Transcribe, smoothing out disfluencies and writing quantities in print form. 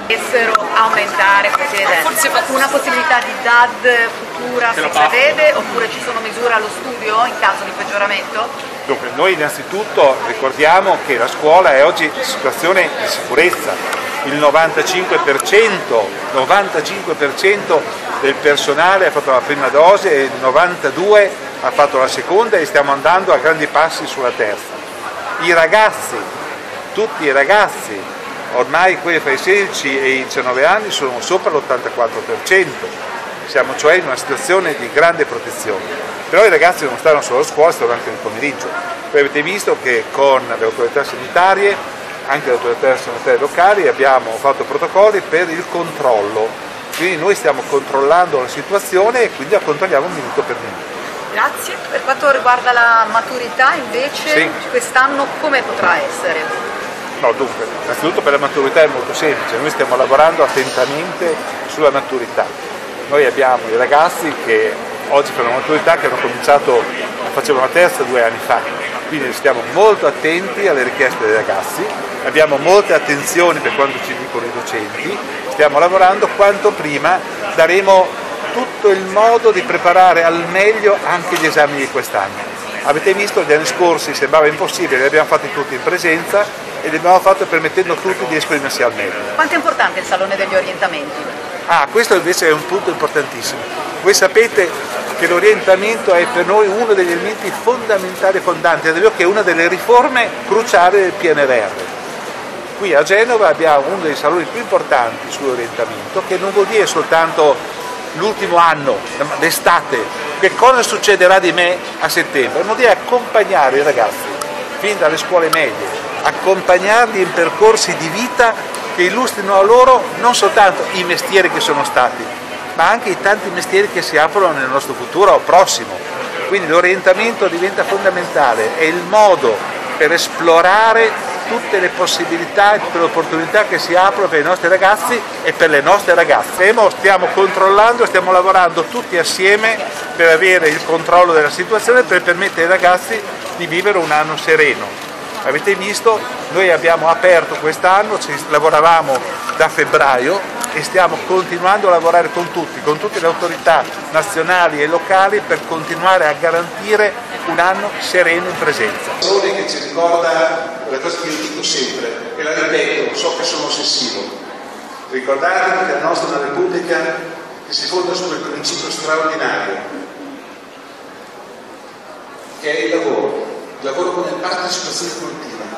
Potessero aumentare, una possibilità di DAD futura si prevede oppure ci sono misure allo studio in caso di peggioramento? Dunque, noi innanzitutto ricordiamo che la scuola è oggi in situazione di sicurezza, il 95% del personale ha fatto la prima dose e il 92% ha fatto la seconda e stiamo andando a grandi passi sulla terza. I ragazzi, tutti i ragazzi, ormai quelli fra i 16 e i 19 anni sono sopra l'84%, siamo cioè in una situazione di grande protezione. Però i ragazzi non stanno solo a scuola, stanno anche nel pomeriggio. Voi avete visto che con le autorità sanitarie, anche le autorità sanitarie locali, abbiamo fatto protocolli per il controllo, quindi noi stiamo controllando la situazione e quindi la controlliamo minuto per minuto. Grazie. Per quanto riguarda la maturità invece, sì, quest'anno come potrà essere? No, dunque, innanzitutto per la maturità è molto semplice, noi stiamo lavorando attentamente sulla maturità. Noi abbiamo i ragazzi che oggi fanno la maturità che hanno cominciato, facevano la terza 2 anni fa, quindi stiamo molto attenti alle richieste dei ragazzi, abbiamo molte attenzioni per quanto ci dicono i docenti, stiamo lavorando, quanto prima daremo tutto il modo di preparare al meglio anche gli esami di quest'anno. Avete visto, gli anni scorsi sembrava impossibile, li abbiamo fatti tutti in presenza e li abbiamo fatti permettendo a tutti di esprimersi al meglio. Quanto è importante il Salone degli Orientamenti? Questo invece è un punto importantissimo. Voi sapete che l'orientamento è per noi uno degli elementi fondamentali e fondanti, è vero che è una delle riforme cruciali del PNRR. Qui a Genova abbiamo uno dei saloni più importanti sull'orientamento, che non vuol dire soltanto l'ultimo anno, l'estate, che cosa succederà di me a settembre, vuol dire accompagnare i ragazzi fin dalle scuole medie, accompagnarli in percorsi di vita che illustrino a loro non soltanto i mestieri che sono stati, ma anche i tanti mestieri che si aprono nel nostro futuro prossimo. Quindi l'orientamento diventa fondamentale, è il modo per esplorare tutte le possibilità e tutte le opportunità che si aprono per i nostri ragazzi e per le nostre ragazze. Stiamo controllando, stiamo lavorando tutti assieme per avere il controllo della situazione, per permettere ai ragazzi di vivere un anno sereno. Avete visto, noi abbiamo aperto quest'anno, lavoravamo da febbraio e stiamo continuando a lavorare con tutte le autorità nazionali e locali per continuare a garantire un anno sereno in presenza. Che ci ricorda la cosa che io dico sempre, e la ripeto, so che sono ossessivo. Ricordatevi che la nostra è una Repubblica che si fonda su quel principio straordinario, che è il lavoro come partecipazione collettiva.